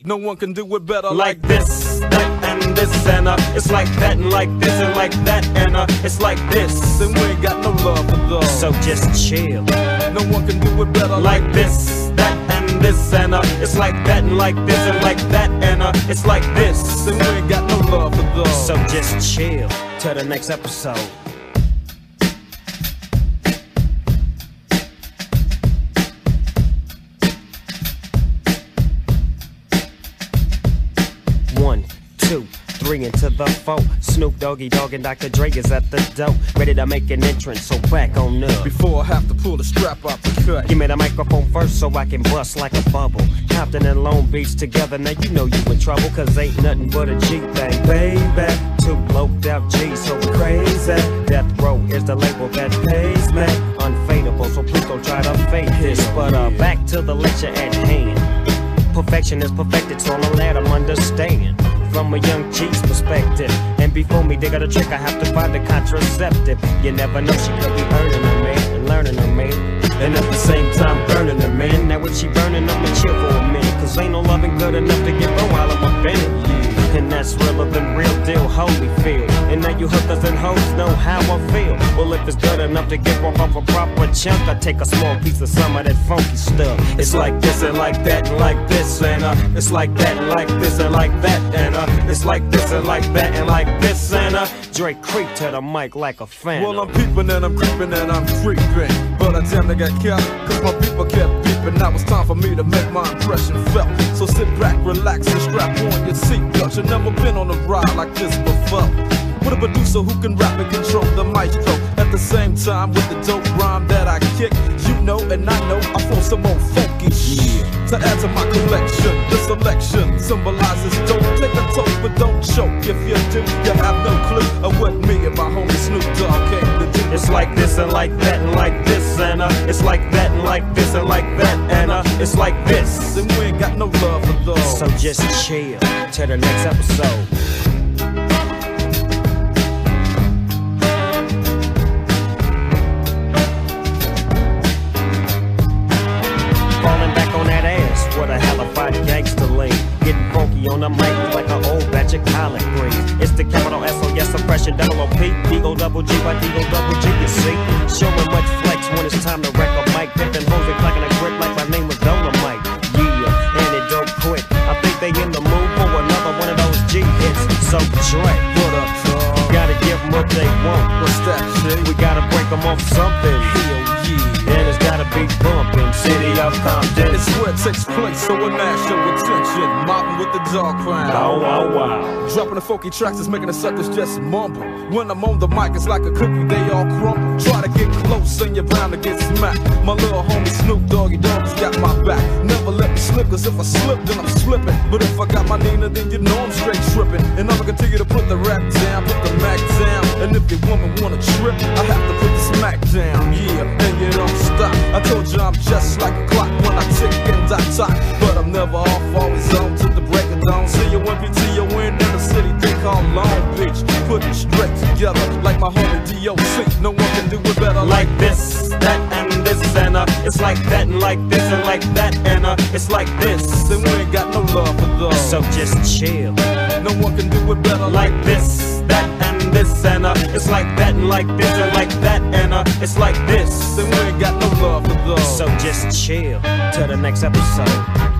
No one can do it better like this, that, and this, and it's like that, and like this, and like that, and it's like this. Then we ain't got no love for those. So just chill. No one can do it better like this, that, and this, and it's like that, and like this, and like that, and it's like this. Then we ain't got no love for those. So just chill till the next episode. One, two, three into the four. Snoop Doggy Dogg and Dr. Dre is at the door, ready to make an entrance, so back on up. Before I have to pull the strap off the cut, give me the microphone first so I can bust like a bubble. Compton and Long Beach together, now you know you in trouble, cause ain't nothing but a G thing, baby. Two loped out G's so crazy. Death Row is the label that pays me. Unfadable, so please don't try to fake this. But back to the lecture at hand. Perfection is perfected, so I'ma let them understand from a young G's perspective. And before me dig out a trick, I have to find a contraceptive. You never know, she could be earning a man and learning a man, and at the same time burning a man. Now with she burning, I'ma chill for a minute, cause ain't no loving good enough to get burned while I'm up in it. And that's realer than real deal, Holyfield. And now you hookers and hoes know how I feel. Well, if it's good enough to get off a proper chunk, I take a small piece of some of that funky stuff. It's like this and like that and like this, and it's like that and like this and like that, and it's like this and like that and like this, and Dre creep to the mic like a fan. Well, I'm peeping and I'm creeping and I'm creeping, but I damn near got killed, cause my people kept beeping. Now it's time for me to make my impression felt. So sit back, relax, and strap on your seatbelt. You've never been on a ride like this before, with a producer who can rap and control the maestro. At the same time with the dope rhyme that I kick, you know and I know I flow some more funky shit to add to my collection. The selection symbolizes don't take a toke but don't choke. If you do, you have no clue of what me and my homie Snoop Dogg came to do. It's like this and like that and like this, and it's like that and like this and like that, and it's like this. Then we ain't got no love for those. So just chill till the next episode. What a hellified gangster lane. Getting funky on the mic like an old batch of collard greens. It's the capital S-O-S oppression, double O-P, D-O-double-G-Y-D-O-double-G, you see. Showing much flex when it's time to wreck a mic. Dipping hoes and clacking a grip like my name was Dolomite. Yeah, and it don't quit. I think they in the mood for another one of those G-hits. So Dre, what up, dog? Gotta give them what they want. What's that shit? We gotta break them off something. Hell yeah. And it's gotta be bumpin', city of Compton. It's where it takes place, so a national attention. Mobbing with the dog crown. Wow, wow, wow. Dropping the funky tracks is making the suckers just mumble. When I'm on the mic, it's like a cookie, they all crumble. Try to get close and you're bound to get smacked. My little homie Snoop Doggy Dogg's got my back. Never let me slip, cause if I slip, then I'm slipping. But if I got my Nina, then you know I'm straight tripping. And I'ma continue to put the rap down, put the Mac down. And if your woman wanna trip, I have to put the smack down. Yeah, and you don't stop. I told you I'm just like a clock when I tick and I talk. But I'm never off, always on to the break of dawn. See you when PTO in the city they call Long Beach. Put it straight together like my homie D.O.C. No one can do it better like this, that, and this, and it's like that, and like this, and like that, and it's like this. Then we ain't got no love for those. So just chill. No one can do it better like this, that, and this, and it's like that, and like this, and like that, and it's like this. Then we ain't got no love for those. So just chill till the next episode.